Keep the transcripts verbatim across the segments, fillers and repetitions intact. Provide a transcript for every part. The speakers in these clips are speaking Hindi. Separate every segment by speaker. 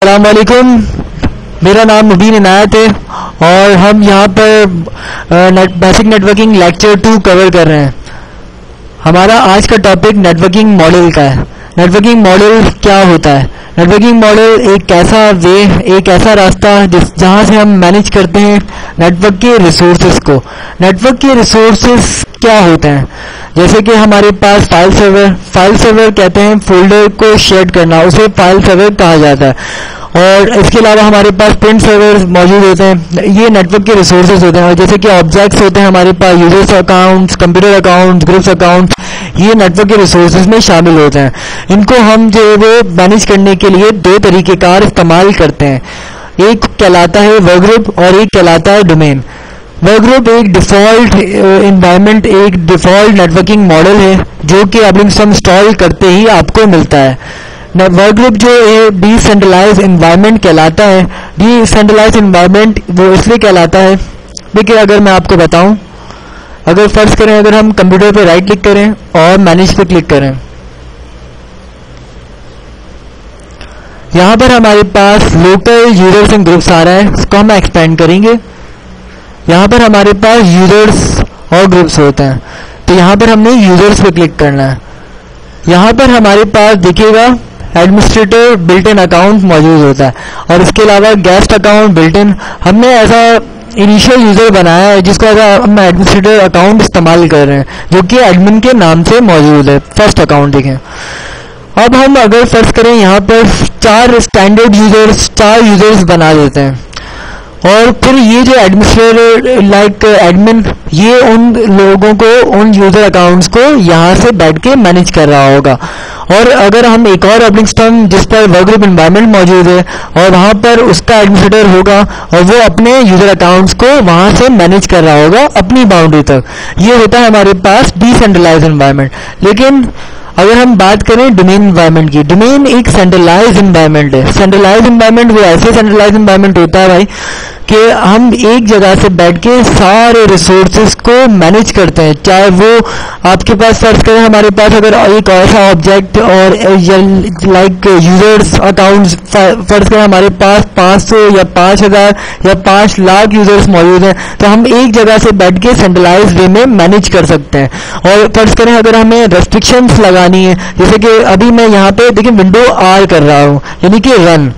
Speaker 1: अस्सलाम वालेकुम, मेरा नाम मुबीन इनायत है और हम यहाँ पर net, basic networking lecture two cover कर रहे हैं। हमारा आज का टॉपिक नेटवर्किंग मॉडल का है। नेटवर्किंग मॉडल क्या होता है? नेटवर्किंग मॉडल एक ऐसा वे, एक ऐसा रास्ता जिस जहाँ से हम मैनेज करते हैं नेटवर्क के रिसोर्सेज को। नेटवर्क के रिसोर्सेज क्या होते हैं? जैसे कि हमारे पास फाइल सर्वर, फाइल सर्वर कहते हैं फोल्डर को शेयर करना, उसे फाइल सर्वर कहा जाता है। और इसके अलावा हमारे पास प्रिंट सर्वर मौजूद होते हैं, ये नेटवर्क के रिसोर्सेज होते हैं। और जैसे कि ऑब्जेक्ट्स होते हैं हमारे पास, users accounts, computer accounts, groups accounts, ये नेटवर्क के रिसोर्सेज में शामिल होते हैं। इनको हम जो है वो मैनेज करने के लिए दो तरीके कार इस्तेमाल करते हैं। एक कहलाता है वर्क ग्रुप और एक कहलाता है डोमेन। वर्क ग्रुप एक डिफॉल्ट इन्वायरमेंट, एक डिफॉल्ट नेटवर्किंग मॉडल है जो कि आप इंस्टॉल करते ही आपको मिलता है। वर्क ग्रुप जो है डिसेंट्रलाइज इन्वायरमेंट कहलाता है। डिसेंट्रलाइज इन्वायरमेंट वो इसलिए कहलाता है, देखिए अगर मैं आपको बताऊं, अगर फर्ज करें अगर हम कंप्यूटर पे राइट क्लिक करें और मैनेज पे क्लिक करें, यहां पर हमारे पास लोकल यूजर्स एंड ग्रुप्स आ रहा है, इसको हम एक्सपेंड करेंगे। यहां पर हमारे पास यूजर्स और ग्रुप्स होते हैं, तो यहां पर हमने यूजर्स पे क्लिक करना है। यहां पर हमारे पास देखिएगा एडमिनिस्ट्रेटर बिल्ट इन अकाउंट मौजूद होता है और इसके अलावा गेस्ट अकाउंट बिल्ट इन। हमने ऐसा इनिशियल यूजर बनाया है जिसको हम एडमिनिस्ट्रेटर अकाउंट इस्तेमाल कर रहे हैं, जो कि एडमिन के नाम से मौजूद है, फर्स्ट अकाउंट देखें। अब हम अगर फर्ज करें यहाँ पर चार स्टैंडर्ड यूजर्स, चार यूजर्स बना देते हैं और फिर ये जो एडमिनिस्ट्रेटर लाइक एडमिन, ये उन लोगों को, उन यूजर अकाउंट्स को यहाँ से बैठ के मैनेज कर रहा होगा। और अगर हम एक और ऑब्लिंग स्टम जिस पर वर्क ग्रुप एनवायरनमेंट मौजूद है और वहाँ पर उसका एडमिनिस्ट्रेटर होगा और वो अपने यूजर अकाउंट्स को वहाँ से मैनेज कर रहा होगा अपनी बाउंड्री तक। ये होता है हमारे पास डिसेंट्रलाइज एनवायरनमेंट। लेकिन अगर हम बात करें डोमेन एनवायरनमेंट की, डोमेन एक सेंट्रलाइज एनवायरनमेंट है। सेंट्रलाइज एनवायरनमेंट वो ऐसे सेंट्रलाइज एनवायरनमेंट होता है भाई कि हम एक जगह से बैठ के सारे रिसोर्सेज को मैनेज करते हैं। चाहे वो आपके पास फर्ज करें हमारे पास अगर एक ऐसा ऑब्जेक्ट और लाइक यूजर्स अकाउंट्स फर्ज करें हमारे पास पाँच सौ या पाँच हजार या पाँच लाख यूजर्स मौजूद हैं, तो हम एक जगह से बैठ के सेंट्रलाइज वे में मैनेज कर सकते हैं। और फर्ज करें अगर हमें रेस्ट्रिक्शंस लगानी है, जैसे कि अभी मैं यहाँ पे देखिए विंडो आर कर रहा हूँ यानी कि रन,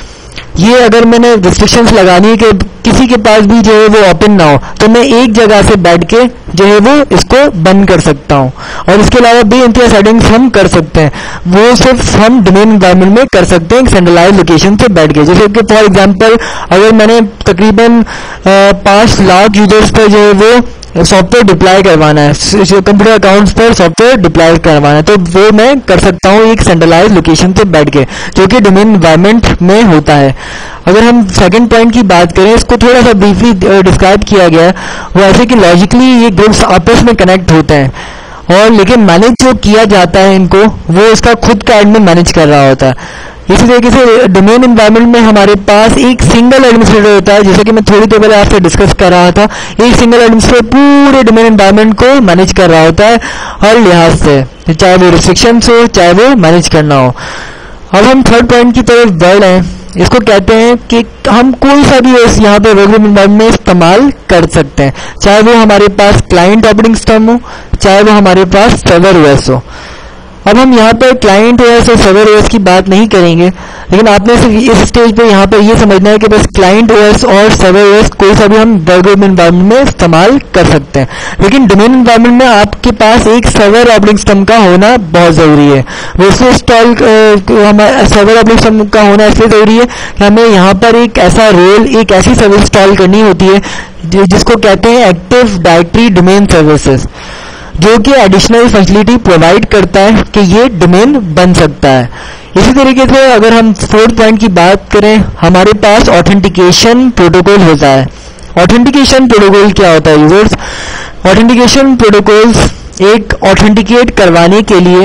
Speaker 1: ये अगर मैंने रिस्ट्रिक्शंस लगानी है कि किसी के पास भी जो है वो ओपन ना हो, तो मैं एक जगह से बैठ के जो है वो इसको बंद कर सकता हूँ। और इसके अलावा भी इनकी सेटिंग्स हम कर सकते हैं, वो सिर्फ हम डोमेन एनवायरनमेंट में कर सकते हैं सेंट्रलाइज लोकेशन से बैठ के। जैसे कि फॉर एग्जांपल अगर मैंने तकरीबन पाँच लाख यूजर्स पर जो है वो सॉफ्टवेयर डिप्लॉय करवाना है, कंप्यूटर अकाउंट्स पर सॉफ्टवेयर डिप्लॉय करवाना है, तो वो मैं कर सकता हूँ एक सेंट्रलाइज लोकेशन से बैठ के, जो कि डोमेन एनवायरनमेंट में होता है। अगर हम सेकंड पॉइंट की बात करें, इसको थोड़ा सा ब्रीफली डिस्क्राइब किया गया है, वो ऐसे कि लॉजिकली ये ग्रुप्स आपस में कनेक्ट होते हैं और लेकिन मैनेज जो किया जाता है इनको, वो इसका खुद का एडमिन मैनेज कर रहा होता है। इसी तरीके से डोमेन एनवायरनमेंट में हमारे पास एक सिंगल एडमिनिस्ट्रेटर होता है, जैसे कि मैं थोड़ी देर पहले आपसे डिस्कस कर रहा था। एक सिंगल एडमिनिस्ट्रेटर पूरे डोमेन एनवायरनमेंट को मैनेज कर रहा होता है हर लिहाज से, चाहे वो रिस्ट्रिक्शंस हो चाहे वो मैनेज करना हो। अब हम थर्ड पॉइंट की तरफ बढ़ रहे हैं, इसको कहते हैं कि हम कोई सा भी ओएस यहाँ पे वर्क ग्रुप एनवायरनमेंट में इस्तेमाल कर सकते हैं, चाहे वो हमारे पास क्लाइंट ऑपरेटिंग सिस्टम हो चाहे वो हमारे पास सर्वर ओएस हो। अब हम यहाँ पर क्लाइंट ओएस और सर्वर ओएस की बात नहीं करेंगे, लेकिन आपने सिर्फ इस स्टेज पे यहाँ पर ये समझना है कि बस क्लाइंट ओएस और सर्वर ओएस कोई सा भी हम वर्क ग्रुप एनवायरनमेंट में इस्तेमाल कर सकते हैं। लेकिन डोमेन एनवायरनमेंट में आपके पास एक सर्वर ऑपरेटिंग सिस्टम का होना बहुत जरूरी है। वो इसलिए इंस्टॉल सर्वर ऑपरेटिंग सिस्टम का होना इसलिए जरूरी है कि हमें यहाँ पर एक ऐसा रोल, एक ऐसी सर्विस इंस्टॉल करनी होती है जिसको कहते हैं एक्टिव डायरेक्टरी डोमेन सर्विसेज, जो कि एडिशनल फैसिलिटी प्रोवाइड करता है कि ये डोमेन बन सकता है। इसी तरीके से अगर हम फोर्थ पॉइंट की बात करें, हमारे पास ऑथेंटिकेशन प्रोटोकॉल होता है। ऑथेंटिकेशन प्रोटोकॉल क्या होता है यूजर्स? ऑथेंटिकेशन प्रोटोकॉल्स एक ऑथेंटिकेट करवाने के लिए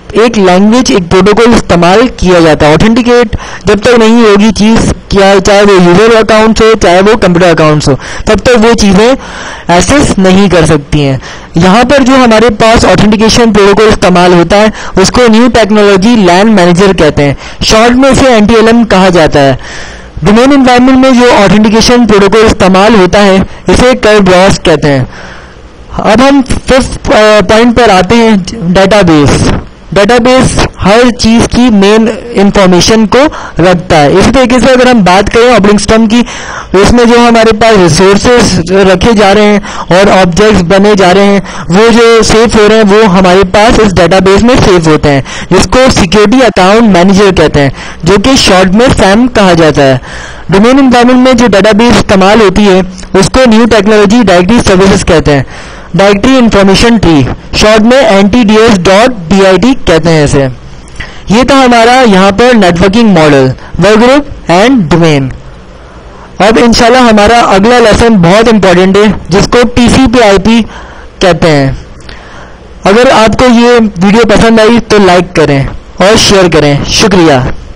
Speaker 1: एक लैंग्वेज, एक प्रोटोकॉल इस्तेमाल किया जाता है। ऑथेंटिकेट जब तक नहीं होगी चीज़, क्या चाहे वो यूजर अकाउंट्स हो चाहे वो कंप्यूटर अकाउंट्स हो, तब तक वो चीज़ें एक्सेस नहीं कर सकती हैं। यहाँ पर जो हमारे पास ऑथेंटिकेशन प्रोटोकॉल इस्तेमाल होता है उसको न्यू टेक्नोलॉजी लैन मैनेजर कहते हैं, शॉर्ट में इसे एन टी एल एम कहा जाता है। डोमेन एनवायरनमेंट में जो ऑथेंटिकेशन प्रोटोकॉल इस्तेमाल होता है इसे करब्रॉस कहते हैं। अब हम फिफ्थ पॉइंट पर आते हैं, डेटाबेस। डेटाबेस हर चीज की मेन इंफॉर्मेशन को रखता है। इसी तरीके से अगर हम बात करें ऑपरेटिंग सिस्टम की, इसमें जो हमारे पास रिसोर्सेज रखे जा रहे हैं और ऑब्जेक्ट्स बने जा रहे हैं, वो जो सेव हो रहे हैं वो हमारे पास इस डेटाबेस में सेव होते हैं, जिसको सिक्योरिटी अकाउंट मैनेजर कहते हैं, जो कि शॉर्ट में सैम कहा जाता है। डोमेन एनवायरनमेंट में जो डेटाबेस इस्तेमाल होती है उसको न्यू टेक्नोलॉजी डायरेक्टरी सर्विसेज कहते हैं, डायरेक्टरी इंफॉर्मेशन ट्री, शॉर्ट में N T D S dot D I T कहते हैं इसे। ये था हमारा यहाँ पर networking model, work group and domain. अब इंशाल्लाह हमारा अगला लेसन बहुत इंपॉर्टेंट है, जिसको T C P I P कहते हैं। अगर आपको ये वीडियो पसंद आई तो लाइक करें और शेयर करें। शुक्रिया।